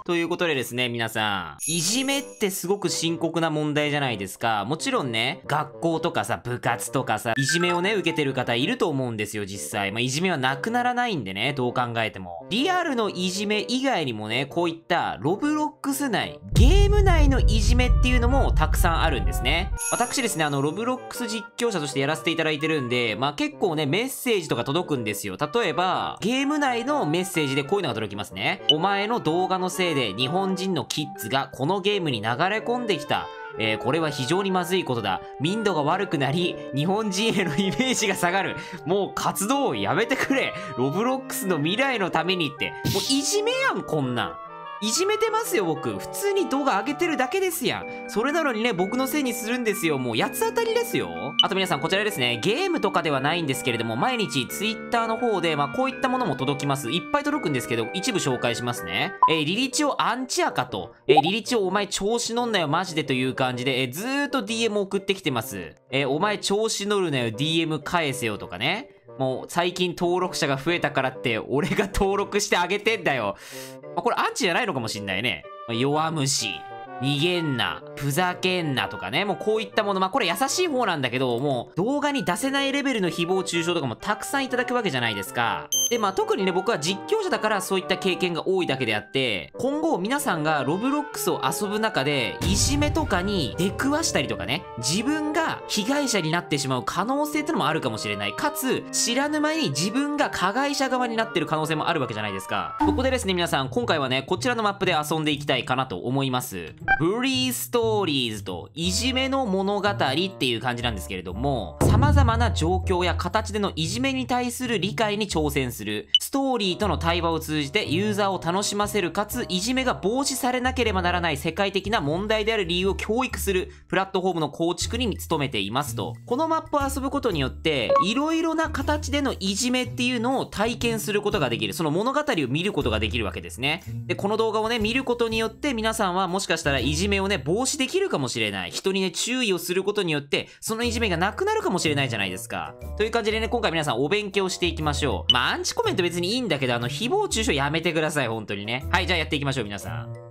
ということでですね、皆さん。いじめってすごく深刻な問題じゃないですか。もちろんね、学校とかさ、部活とかさ、いじめをね、受けてる方いると思うんですよ、実際。いじめはなくならないんでね、どう考えても。リアルのいじめ以外にもね、こういったロブロックス内、ゲーム内のいじめっていうのもたくさんあるんですね。私ですね、ロブロックス実況者としてやらせていただいてるんで、結構ね、メッセージとか届くんですよ。例えば、ゲーム内のメッセージでこういうのが届きますね。お前の動画のせいで日本人のキッズがこのゲームに流れ込んできた。これは非常にまずいことだ。民度が悪くなり、日本人へのイメージが下がる。もう活動をやめてくれ。ロブロックスの未来のためにって。もういじめやん、こんなん。いじめてますよ、僕。普通に動画上げてるだけですやん。それなのにね、僕のせいにするんですよ。もう八つ当たりですよ。あと皆さん、こちらですね。ゲームとかではないんですけれども、毎日 Twitter の方で、こういったものも届きます。いっぱい届くんですけど、一部紹介しますね。リリチオアンチアかと。リリチオお前調子乗んなよ、マジでという感じで、ずーっと DM 送ってきてます。お前調子乗るなよ、DM 返せよとかね。もう最近登録者が増えたからって俺が登録してあげてんだよ。これアンチじゃないのかもしんないね。弱虫、逃げんな、ふざけんなとかね。もうこういったもの。これ優しい方なんだけど、もう動画に出せないレベルの誹謗中傷とかもたくさんいただくわけじゃないですか。で、特にね、僕は実況者だからそういった経験が多いだけであって、今後皆さんがロブロックスを遊ぶ中で、いじめとかに出くわしたりとかね、自分が被害者になってしまう可能性ってのもあるかもしれない。かつ、知らぬ間に自分が加害者側になってる可能性もあるわけじゃないですか。そこでですね、皆さん、今回はね、こちらのマップで遊んでいきたいかなと思います。ブリーストーリーズといじめの物語っていう感じなんですけれども、様々な状況や形でのいじめに対する理解に挑戦する、ストーリーとの対話を通じてユーザーを楽しませる、かついじめが防止されなければならない世界的な問題である理由を教育するプラットフォームの構築に努めていますと。このマップを遊ぶことによって、いろいろな形でのいじめっていうのを体験することができる。その物語を見ることができるわけですね。で、この動画をね、見ることによって皆さんはもしかしたらいじめをね、防止できるかもしれない。人にね、注意をすることによって、そのいじめがなくなるかもしれないじゃないですか。という感じでね、今回皆さんお勉強していきましょう。アンチコメント別にいいんだけど、誹謗中傷やめてください、本当にね。はい、じゃあやっていきましょう、皆さん。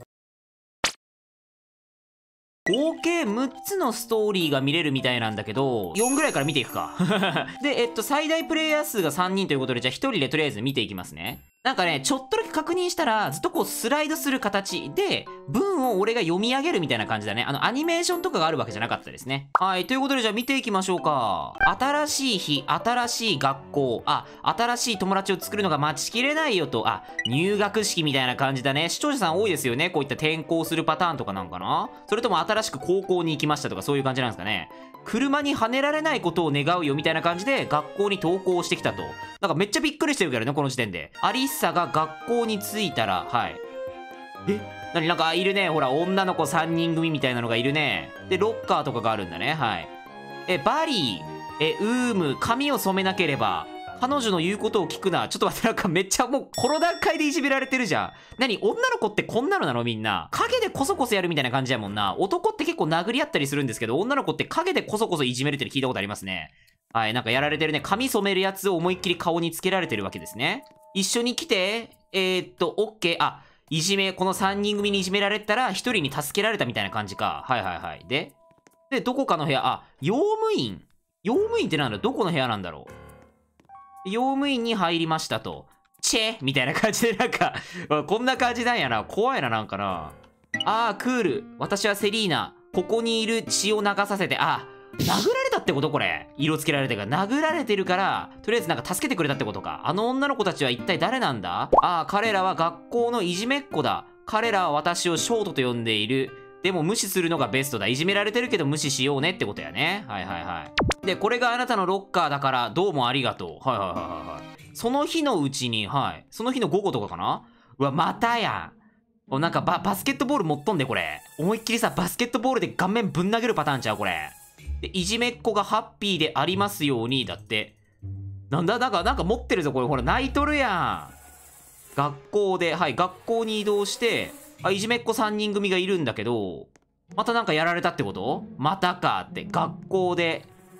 合計6つのストーリーが見れるみたいなんだけど、4ぐらいから見ていくか。で、最大プレイヤー数が3人ということで、じゃあ1人でとりあえず見ていきますね。なんかね、ちょっとだけ確認したら、ずっとこうスライドする形で、文を俺が読み上げるみたいな感じだね。アニメーションとかがあるわけじゃなかったですね。はい、ということでじゃあ見ていきましょうか。新しい日、新しい学校、新しい友達を作るのが待ちきれないよと、入学式みたいな感じだね。視聴者さん多いですよね。こういった転校するパターンとかなんかな？それとも新しく高校に行きましたとかそういう感じなんですかね。車にはねられないことを願うよみたいな感じで学校に登校してきたと。なんかめっちゃびっくりしてるけどね、この時点で。アリッサが学校に着いたら、はい。なんかいるね。ほら、女の子3人組みたいなのがいるね。で、ロッカーとかがあるんだね。はい。バリー、ウーム、髪を染めなければ、彼女の言うことを聞くな。ちょっと待って、なんかめっちゃもう、この段階でいじめられてるじゃん。女の子ってこんなのなのみんな。影でコソコソやるみたいな感じやもんな。男って結構殴り合ったりするんですけど、女の子って影でコソコソいじめるって聞いたことありますね。はい、なんかやられてるね。髪染めるやつを思いっきり顔につけられてるわけですね。一緒に来て、オッケー。いじめ、この3人組にいじめられたら、1人に助けられたみたいな感じか。はいはいはい。で、どこかの部屋、用務員。用務員ってなんだ？どこの部屋なんだろう？用務員に入りましたと。チェみたいな感じでなんかこんな感じなんやな。怖いな、なんかな。クール。私はセリーナ。ここにいる血を流させて、殴られたってことこれ。色つけられてるから。殴られてるから、とりあえずなんか助けてくれたってことか。あの女の子たちは一体誰なんだ？彼らは学校のいじめっ子だ。彼らは私をショートと呼んでいる。でも無視するのがベストだ。いじめられてるけど無視しようねってことやね。はいはいはい。で、これがあなたのロッカーだからどうもありがとう。はいはいはいはい。その日のうちに、はい。その日の午後とかかな？うわ、またやん。なんかバスケットボール持っとんで、これ。思いっきりさ、バスケットボールで顔面ぶん投げるパターンちゃう、これ。で、いじめっ子がハッピーでありますように、だって。なんか持ってるぞ、これ。ほら、泣いとるやん。学校で、はい、学校に移動して、いじめっ子3人組がいるんだけど、またなんかやられたってこと？またかって、学校で。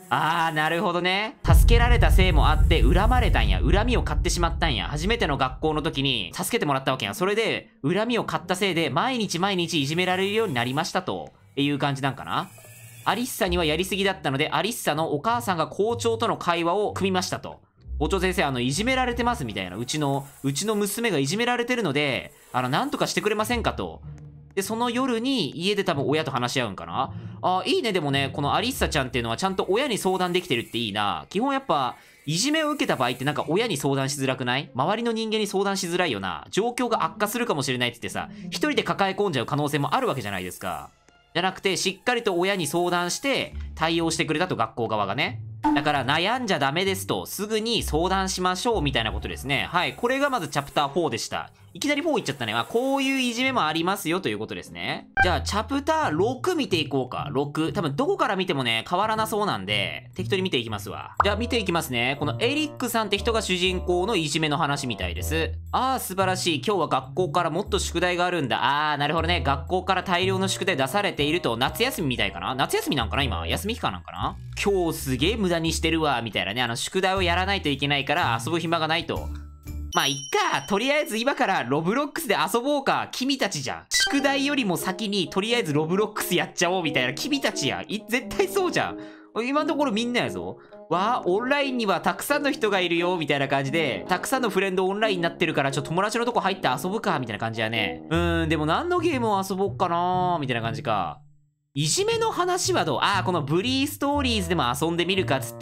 なるほどね。助けられたせいもあって恨まれたんや。恨みを買ってしまったんや。初めての学校の時に助けてもらったわけや。それで恨みを買ったせいで毎日毎日いじめられるようになりましたという感じなんかな。アリッサにはやりすぎだったので、アリッサのお母さんが校長との会話を組みましたと。校長先生、いじめられてますみたいな。うちの娘がいじめられてるので、なんとかしてくれませんかと。で、その夜に家で多分親と話し合うんかな。いいね。でもね、このアリッサちゃんっていうのはちゃんと親に相談できてるっていいな。基本やっぱ、いじめを受けた場合ってなんか親に相談しづらくない？周りの人間に相談しづらいよな。状況が悪化するかもしれないって言ってさ、一人で抱え込んじゃう可能性もあるわけじゃないですか。じゃなくて、しっかりと親に相談して対応してくれたと、学校側がね。だから悩んじゃダメですと、すぐに相談しましょうみたいなことですね。はい。これがまずチャプター4でした。いきなり4いっちゃったね。こういういじめもありますよということですね。じゃあ、チャプター6見ていこうか。6。多分どこから見てもね、変わらなそうなんで、適当に見ていきますわ。じゃあ、見ていきますね。このエリックさんって人が主人公のいじめの話みたいです。素晴らしい。今日は学校からもっと宿題があるんだ。なるほどね。学校から大量の宿題出されていると、夏休みみたいかな？夏休みなんかな今。休み期間なんかな？今日すげえ無駄にしてるわ、みたいなね。宿題をやらないといけないから遊ぶ暇がないと。まあ、いっか。とりあえず今からロブロックスで遊ぼうか。君たちじゃん。宿題よりも先にとりあえずロブロックスやっちゃおうみたいな。君たちやん。絶対そうじゃん。今のところみんなやぞ。オンラインにはたくさんの人がいるよ、みたいな感じで、たくさんのフレンドオンラインになってるから、友達のとこ入って遊ぶか、みたいな感じやね。でも何のゲームを遊ぼっかなみたいな感じか。いじめの話はどう？このブリーストーリーズでも遊んでみるかっつって、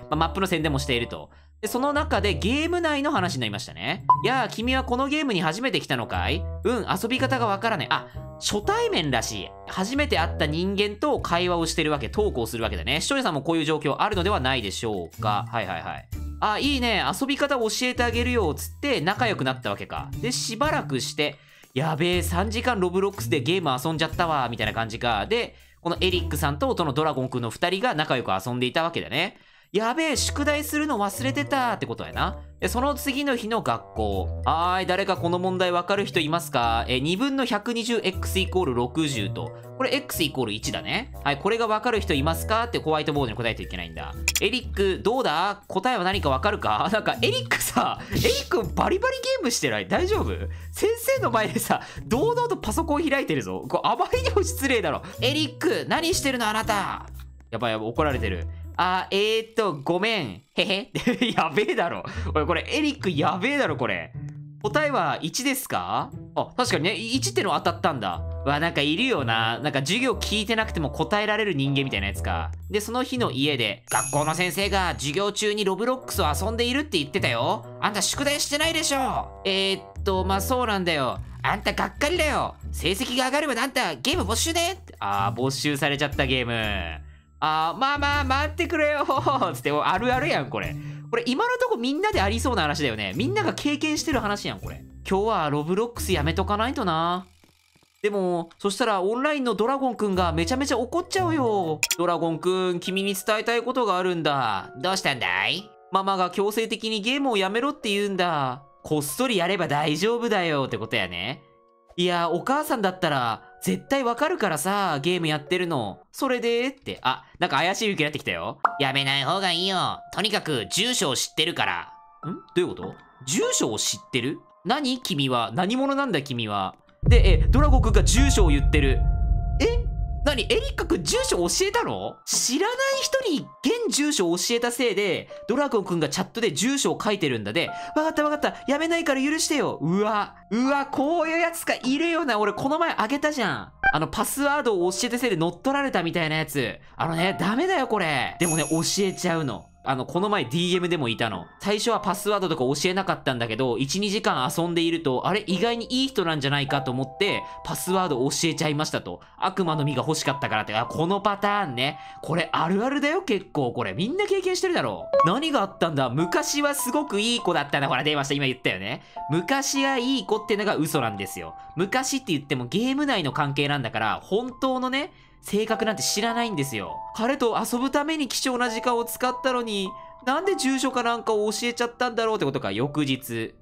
マップの宣伝もしていると。で、その中でゲーム内の話になりましたね。君はこのゲームに初めて来たのかい？遊び方がわからない。初対面らしい。初めて会った人間と会話をしてるわけ、トークをするわけだね。視聴者さんもこういう状況あるのではないでしょうか。はいはいはい。いいね。遊び方教えてあげるよ、つって仲良くなったわけか。で、しばらくして、やべえ、3時間ロブロックスでゲーム遊んじゃったわ、みたいな感じか。で、このエリックさんとのドラゴンくんの2人が仲良く遊んでいたわけだね。やべえ、宿題するの忘れてたってことやな。で、その次の日の学校。誰かこの問題わかる人いますか？2分の 120x イコール60と。これ x イコール1だね。はい、これがわかる人いますかってホワイトボードに答えていけないんだ。エリック、どうだ？答えは何かわかるか？なんか、エリックバリバリゲームしてない？大丈夫？先生の前でさ、堂々とパソコン開いてるぞ。あまりにも失礼だろ。エリック、何してるのあなた？やばい、怒られてる。ごめん。へへ。やべえだろ。これ、エリックやべえだろ、これ。答えは1ですか？確かにね、1っての当たったんだ。なんかいるよな。なんか授業聞いてなくても答えられる人間みたいなやつか。で、その日の家で、学校の先生が授業中にロブロックスを遊んでいるって言ってたよ。あんた宿題してないでしょ。そうなんだよ。あんたがっかりだよ。成績が上がればあんたゲーム没収ね。没収されちゃったゲーム。待ってくれよつって、あるあるやん、これ。これ、今のとこみんなでありそうな話だよね。みんなが経験してる話やん、これ。今日はロブロックスやめとかないとな。でも、そしたらオンラインのドラゴンくんがめちゃめちゃ怒っちゃうよ。ドラゴンくん、君に伝えたいことがあるんだ。どうしたんだい？ママが強制的にゲームをやめろって言うんだ。こっそりやれば大丈夫だよってことやね。いや、お母さんだったら、絶対わかるからさ、ゲームやってるの。それでって。なんか怪しい勇気になってきたよ。やめない方がいいよ。とにかく、住所を知ってるから。どういうこと？住所を知ってる？何？君は。何者なんだ君は。で、ドラゴンくんが住所を言ってる。何？エリックくん住所教えたの？知らない人に現住所を教えたせいで、ドラゴンくんがチャットで住所を書いてるんだで、わかったわかった。やめないから許してよ。うわ、こういうやつがいるよな。俺この前あげたじゃん。パスワードを教えたせいで乗っ取られたみたいなやつ。ダメだよこれ。でもね、教えちゃうの。この前 DM でもいたの。最初はパスワードとか教えなかったんだけど、1、2時間遊んでいると、意外にいい人なんじゃないかと思って、パスワード教えちゃいましたと。悪魔の実が欲しかったからって、このパターンね。これあるあるだよ結構。これみんな経験してるだろう。何があったんだ？昔はすごくいい子だったな。ほら出ました。今言ったよね。昔はいい子ってのが嘘なんですよ。昔って言ってもゲーム内の関係なんだから、本当のね、性格なんて知らないんですよ。彼と遊ぶために貴重な時間を使ったのに、なんで住所かなんかを教えちゃったんだろうってことか、翌日。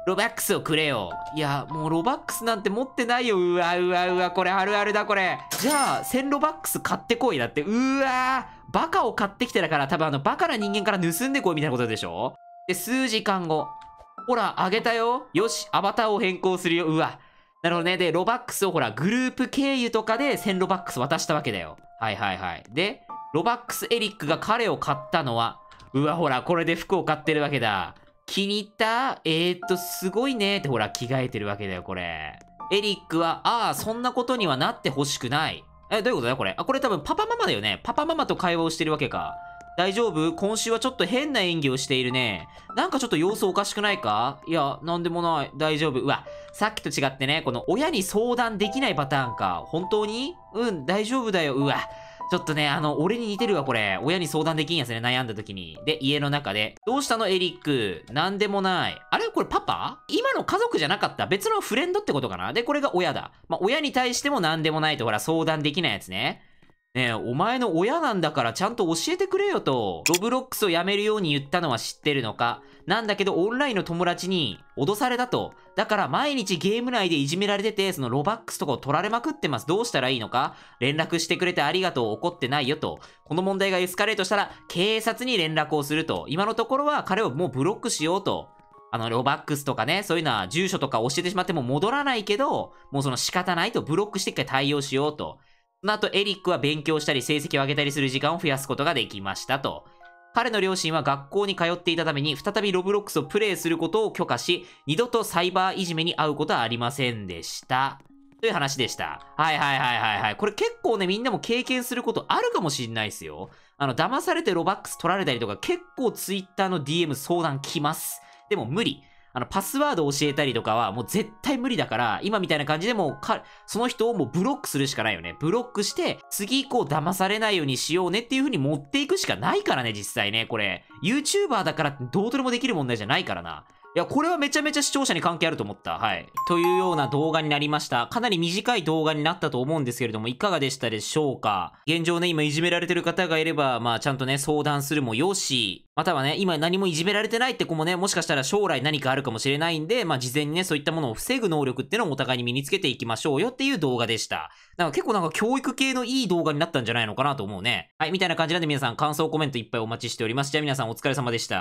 ロバックスをくれよ。いや、もうロバックスなんて持ってないよ。うわうわうわ、これあるあるだ、これ。じゃあ、1000ロバックス買ってこい。だって、うわー、バカを買ってきてだから、多分バカな人間から盗んでこいみたいなことでしょ。で、数時間後。ほら、あげたよ。よし、アバターを変更するよ。うわ。なるほどね。で、ロバックスをほら、グループ経由とかで1000ロバックス渡したわけだよ。はいはいはい。で、ロバックスエリックが彼を買ったのは、うわ、ほら、これで服を買ってるわけだ。気に入った？すごいねってほら、着替えてるわけだよ、これ。エリックは、ああ、そんなことにはなってほしくない。どういうことだこれ。あ、これ多分パパママだよね。パパママと会話をしてるわけか。大丈夫？今週はちょっと変な演技をしているね。なんかちょっと様子おかしくないか？いや、なんでもない。大丈夫。うわ、さっきと違ってね、この親に相談できないパターンか。本当に？うん、大丈夫だよ。うわ。ちょっとね、俺に似てるわ、これ。親に相談できんやつね、悩んだ時に。で、家の中で。どうしたの、エリック。なんでもない。あれこれパパ？今の家族じゃなかった。別のフレンドってことかな。で、これが親だ。まあ、親に対してもなんでもないと、ほら、相談できないやつね。ねえ、お前の親なんだからちゃんと教えてくれよと。ロブロックスをやめるように言ったのは知ってるのか？なんだけどオンラインの友達に脅されたと。だから毎日ゲーム内でいじめられてて、そのロバックスとかを取られまくってます。どうしたらいいのか？連絡してくれてありがとう。怒ってないよと。この問題がエスカレートしたら警察に連絡をすると。今のところは彼をもうブロックしようと。ロバックスとかね、そういうのは住所とか教えてしまっても戻らないけど、もうその仕方ないとブロックして一回対応しようと。その後、エリックは勉強したり成績を上げたりする時間を増やすことができましたと。彼の両親は学校に通っていたために、再びロブロックスをプレイすることを許可し、二度とサイバーいじめに遭うことはありませんでした。という話でした。はいはいはいはいはい。これ結構ね、みんなも経験することあるかもしんないですよ。騙されてロバックス取られたりとか、結構ツイッターの DM 相談来ます。でも無理。パスワード教えたりとかはもう絶対無理だから、今みたいな感じでもうその人をもうブロックするしかないよね。ブロックして、次以降騙されないようにしようねっていう風に持っていくしかないからね、実際ね。これ、YouTuber だからってどうとでもできる問題じゃないからな。いや、これはめちゃめちゃ視聴者に関係あると思った。はい。というような動画になりました。かなり短い動画になったと思うんですけれども、いかがでしたでしょうか？現状ね、今いじめられてる方がいれば、まあちゃんとね、相談するもよし、またはね、今何もいじめられてないって子もね、もしかしたら将来何かあるかもしれないんで、まあ事前にね、そういったものを防ぐ能力っていうのをお互いに身につけていきましょうよっていう動画でした。なんか結構なんか教育系のいい動画になったんじゃないのかなと思うね。はい、みたいな感じなんで皆さん感想コメントいっぱいお待ちしております。じゃあ皆さんお疲れ様でした。